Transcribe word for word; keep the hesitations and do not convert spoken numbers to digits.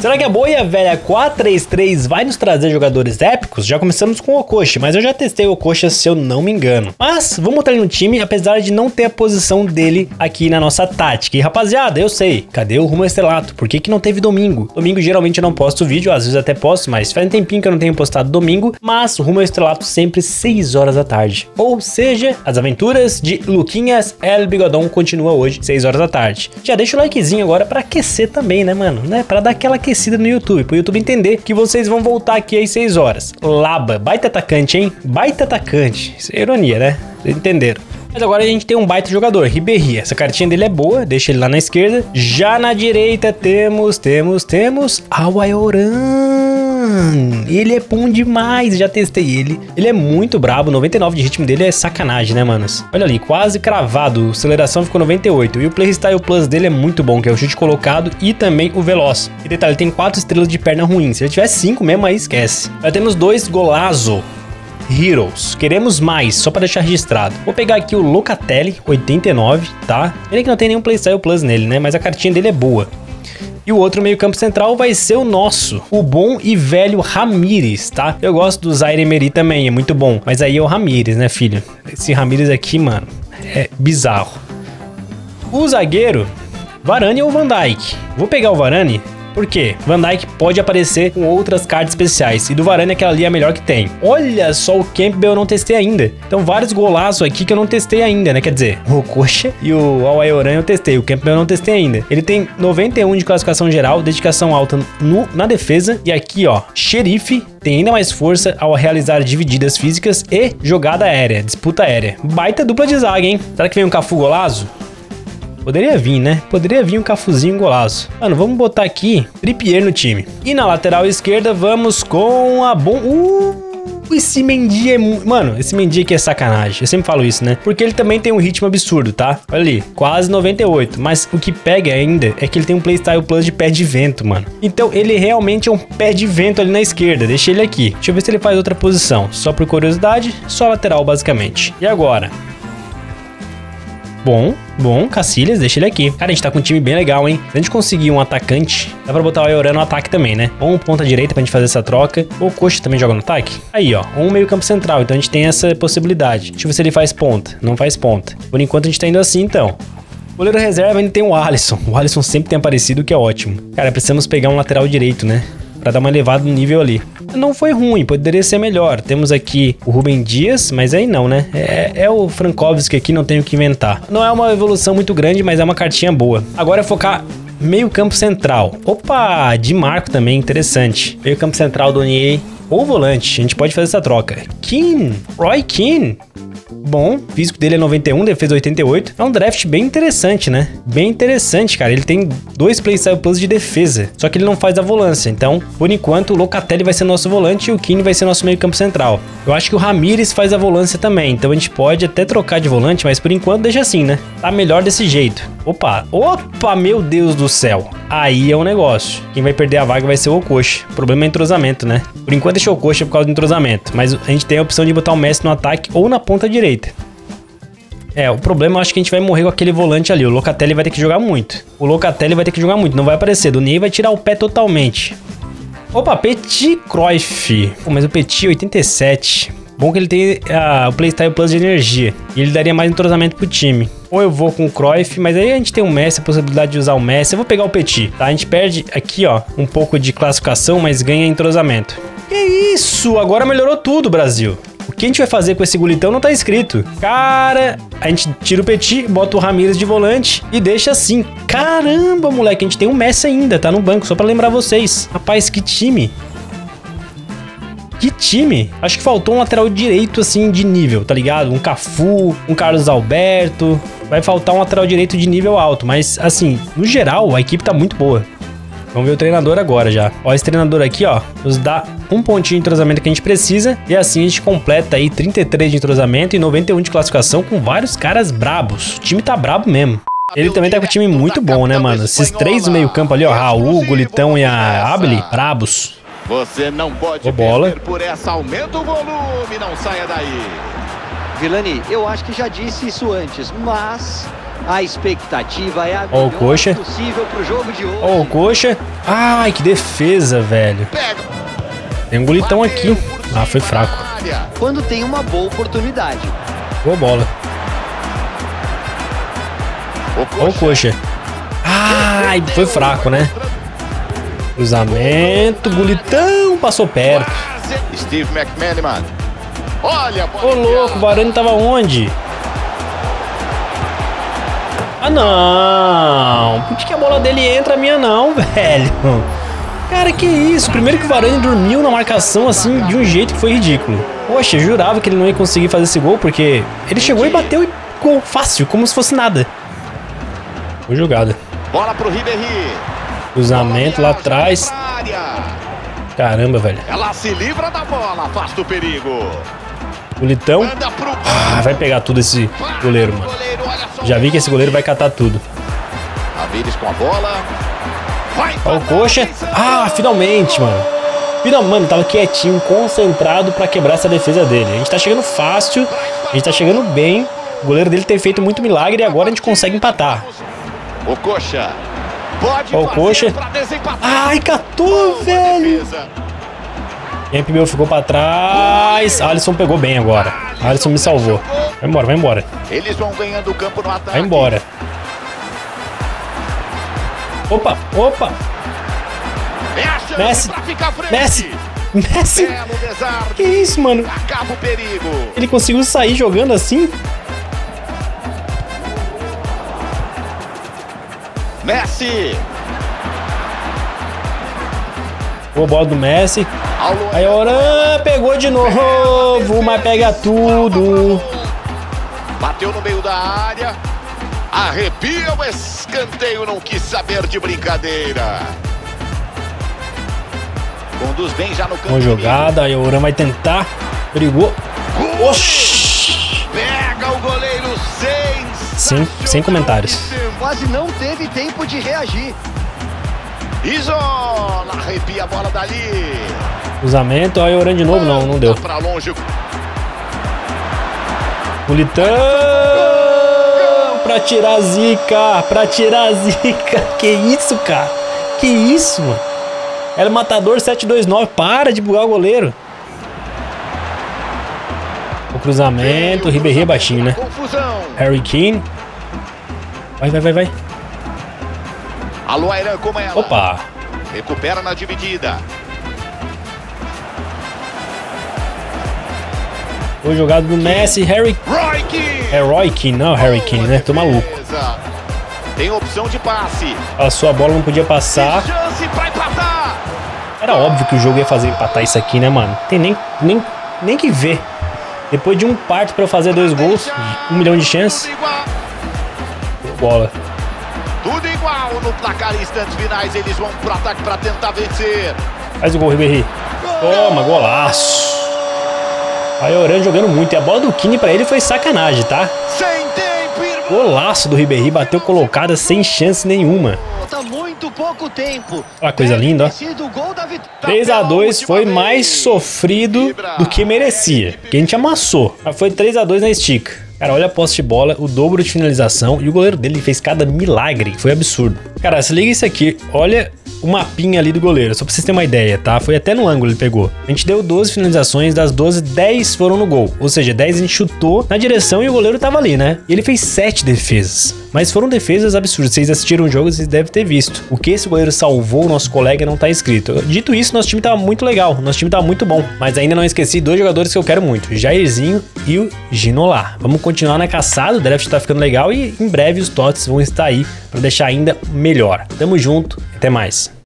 Será que a boa e a velha quatro três três vai nos trazer jogadores épicos? Já começamos com o Okocha, mas eu já testei o Okocha, se eu não me engano. Mas vamos botar ele no time, apesar de não ter a posição dele aqui na nossa tática. E rapaziada, eu sei, cadê o Rumo ao Estrelato? Por que que não teve domingo? Domingo geralmente eu não posto vídeo, às vezes até posto, mas faz um tempinho que eu não tenho postado domingo. Mas o Rumo ao Estrelato sempre seis horas da tarde. Ou seja, as aventuras de Luquinhas El Bigodão continua hoje, seis horas da tarde. Já deixa o likezinho agora pra aquecer também, né, mano? Né? Pra dar aquela aquecida no YouTube, pro YouTube entender que vocês vão voltar aqui às seis horas. Laba, baita atacante, hein? Baita atacante. Isso é ironia, né? Vocês entenderam. Mas agora a gente tem um baita jogador, Ribéry. Essa cartinha dele é boa, deixa ele lá na esquerda. Já na direita temos, temos, temos Awayoran. Ele é bom demais, já testei ele. Ele é muito brabo, noventa e nove de ritmo dele é sacanagem, né, manos? Olha ali, quase cravado, aceleração ficou noventa e oito. E o Playstyle Plus dele é muito bom, que é o chute colocado e também o veloz. E detalhe, ele tem quatro estrelas de perna ruim. Se ele tiver cinco mesmo, aí esquece. Já temos dois Golazo Heroes, queremos mais, só para deixar registrado. Vou pegar aqui o Locatelli, oitenta e nove, tá? Ele que não tem nenhum Playstyle Plus nele, né? Mas a cartinha dele é boa. E o outro meio campo central vai ser o nosso, o bom e velho Ramires, tá? Eu gosto do Zaire Emery também, é muito bom. Mas aí é o Ramires, né, filho? Esse Ramires aqui, mano, é bizarro. O zagueiro, Varane ou Van Dijk? Vou pegar o Varane. Por quê? Van Dijk pode aparecer com outras cartas especiais. E do Varane aquela ali é a melhor que tem. Olha só, o Campbell eu não testei ainda. Então vários golaços aqui que eu não testei ainda, né? Quer dizer, o Okocha e o Awayoran eu testei. O Campbell eu não testei ainda. Ele tem noventa e um de classificação geral, dedicação alta no, na defesa. E aqui, ó, xerife. Tem ainda mais força ao realizar divididas físicas e jogada aérea, disputa aérea. Baita dupla de zaga, hein? Será que vem um Cafu Golazo? Poderia vir, né? Poderia vir um Cafuzinho Golaço. Mano, vamos botar aqui Trippier no time. E na lateral esquerda, vamos com a bom... Uh! Esse Mendy é... Mano, esse Mendy aqui é sacanagem. Eu sempre falo isso, né? Porque ele também tem um ritmo absurdo, tá? Olha ali, quase noventa e oito. Mas o que pega ainda é que ele tem um Playstyle Plus de pé de vento, mano. Então ele realmente é um pé de vento ali na esquerda. Deixa ele aqui. Deixa eu ver se ele faz outra posição. Só por curiosidade, só lateral basicamente. E agora? Bom, bom, Cacilhas, deixa ele aqui. Cara, a gente tá com um time bem legal, hein? Se a gente conseguir um atacante, dá pra botar o Awayoran no ataque também, né? Ou um ponta direita pra gente fazer essa troca. Ou o Okocha também joga no ataque. Aí, ó, um meio campo central. Então a gente tem essa possibilidade. Deixa eu ver se ele faz ponta. Não faz ponta. Por enquanto a gente tá indo assim, então. Goleiro reserva ainda tem o Alisson. O Alisson sempre tem aparecido, o que é ótimo. Cara, precisamos pegar um lateral direito, né? Pra dar uma elevada no nível ali. Não foi ruim, poderia ser melhor. Temos aqui o Rubem Dias, mas aí não, né? É, é o Frankowski aqui, não tenho o que inventar. Não é uma evolução muito grande, mas é uma cartinha boa. Agora é focar meio campo central. Opa, de Marco também, interessante. Meio campo central do Onier ou volante, a gente pode fazer essa troca. Keane, Roy Keane. Bom, o físico dele é noventa e um, defesa oitenta e oito. É um draft bem interessante, né? Bem interessante, cara. Ele tem dois Playstyle Plus de defesa, só que ele não faz a volância. Então, por enquanto, o Locatelli vai ser nosso volante e o Keane vai ser nosso meio campo central. Eu acho que o Ramires faz a volância também, então a gente pode até trocar de volante, mas por enquanto deixa assim, né? Tá melhor desse jeito. Opa, opa, meu Deus do céu. Aí é um negócio. Quem vai perder a vaga vai ser o Okocha. O problema é entrosamento, né? Por enquanto deixa o Okocha por causa do entrosamento, mas a gente tem a opção de botar o Messi no ataque ou na ponta direita. É, o problema eu acho que a gente vai morrer com aquele volante ali. O Locatelli vai ter que jogar muito. O Locatelli vai ter que jogar muito, não vai aparecer. Do Ney vai tirar o pé totalmente. Opa, Petit Cruyff. Pô, mas o Petit oitenta e sete. Bom que ele tem uh, o Playstyle Plus de energia. E ele daria mais entrosamento pro time. Ou eu vou com o Cruyff, mas aí a gente tem o Messi, a possibilidade de usar o Messi. Eu vou pegar o Petit, tá? A gente perde aqui, ó, um pouco de classificação, mas ganha entrosamento. Que isso? Agora melhorou tudo, Brasil. O que a gente vai fazer com esse gulitão não tá escrito. Cara, a gente tira o Petit, bota o Ramires de volante e deixa assim. Caramba, moleque, a gente tem um Messi ainda, tá no banco, só pra lembrar vocês. Rapaz, que time. Que time. Acho que faltou um lateral direito, assim, de nível, tá ligado? Um Cafu, um Carlos Alberto. Vai faltar um lateral direito de nível alto, mas, assim, no geral, a equipe tá muito boa. Vamos ver o treinador agora já. Ó, esse treinador aqui, ó, nos dá um pontinho de entrosamento que a gente precisa. E assim a gente completa aí trinta e três de entrosamento e noventa e um de classificação com vários caras brabos. O time tá brabo mesmo. Ele também tá com um time muito bom, né, mano? Esses três do meio campo ali, ó, Raul, Gulitão e a Abli, brabos. Você não pode bola. perder por essa. Aumenta o volume, não saia daí. Vilani, eu acho que já disse isso antes, mas A expectativa é a Ó o coxa. possível pro jogo de hoje. Ó o coxa. Ai, que defesa, velho. Tem um golitão aqui. Ah, foi fraco. Quando tem uma boa oportunidade. Boa bola. Ó o coxa. Ai, foi fraco, né? Cruzamento, golitão, passou perto. Steve McManaman. Olha, Ô louco, o Varane tava onde? Ah não! Por que, que a bola dele entra, a minha não, velho? Cara, que isso? Primeiro que o Varane dormiu na marcação assim de um jeito que foi ridículo. Poxa, eu jurava que ele não ia conseguir fazer esse gol porque ele chegou e bateu e gol fácil, como se fosse nada. Boa jogada. Bola pro Ribéry. Cruzamento lá atrás. Caramba, velho. Ela se livra da bola, afasta o perigo. Golitão. Ah, vai pegar tudo esse goleiro, mano. Já vi que esse goleiro vai catar tudo. Ramires com a bola. Ó o coxa. Ah, finalmente, mano. Final, mano, tava quietinho, concentrado pra quebrar essa defesa dele. A gente tá chegando fácil, a gente tá chegando bem. O goleiro dele tem feito muito milagre e agora a gente consegue empatar. O coxa. Pode Ó o coxa. Ai, catou, velho. Kemp meu ficou pra trás. Alisson pegou bem agora. Alisson me salvou. Vai embora, vai embora. Eles vão ganhando o campo no ataque. Vai embora. Opa, opa. É Messi, frente. Messi, Messi. Belo desarme. Que isso, mano? Acaba o perigo. Ele conseguiu sair jogando assim? Messi. Boa bola do Messi. Aí Oran pegou de novo, mas pega tudo. Bateu no meio da área. Arrepia o escanteio, não quis saber de brincadeira. Conduz bem já no campo. Boa jogada, aí Oran vai tentar. Brigou. Oxi. Pega o goleiro sem. Sem, sem comentários. Quase não teve tempo de reagir. Isola, arrepia a bola dali. Cruzamento, aí Oran de novo, não, não deu. Pra longe. Golitão pra tirar a zica, pra tirar a zica. Que isso, cara? Que isso, mano? Era Matador sete dois nove, para de bugar o goleiro. O cruzamento, o Ribéry é baixinho, né? Confusão. Harry Kane. Vai, vai, vai, vai. Alô, Airan, como ela? Opa. Recupera na dividida. Foi jogado do Messi, Harry... Roy Keane. É Roy Keane, não Harry Kane, né? Tô maluco. Tem opção de passe. Passou a bola, não podia passar. Chance pra empatar. Era óbvio que o jogo ia fazer empatar isso aqui, né, mano? Tem nem, nem, nem que ver. Depois de um parto pra eu fazer dois gols, um milhão de chances. Tudo igual. Bola. Tudo igual no placar em instantes finais. Eles vão pro ataque pra tentar vencer. Faz o gol, Ribéry. Toma, golaço. Aí o Oran jogando muito. E a bola do Kine pra ele foi sacanagem, tá? Sem tempo, irmão. Golaço do Ribéry. Bateu colocada sem chance nenhuma. Tá muito pouco tempo. Olha a coisa linda, ó. três a dois foi mais sofrido do que merecia. Que a gente amassou. Mas foi três a dois na estica. Cara, olha a posse de bola, o dobro de finalização. E o goleiro dele fez cada milagre. Foi absurdo. Cara, se liga isso aqui. Olha o mapinha ali do goleiro. Só pra vocês terem uma ideia, tá? Foi até no ângulo ele pegou. A gente deu doze finalizações. Das doze, dez foram no gol. Ou seja, dez a gente chutou na direção e o goleiro tava ali, né? E ele fez sete defesas. Mas foram defesas absurdas. Vocês assistiram o jogo, vocês devem ter visto. O que esse goleiro salvou o nosso colega não tá escrito. Dito isso, nosso time tava muito legal. Nosso time tava muito bom. Mas ainda não esqueci dois jogadores que eu quero muito. Jairzinho e o Ginola. Vamos continuar na caçada. O draft tá ficando legal. E em breve os Tots vão estar aí pra deixar ainda melhor. Tamo junto. Até mais.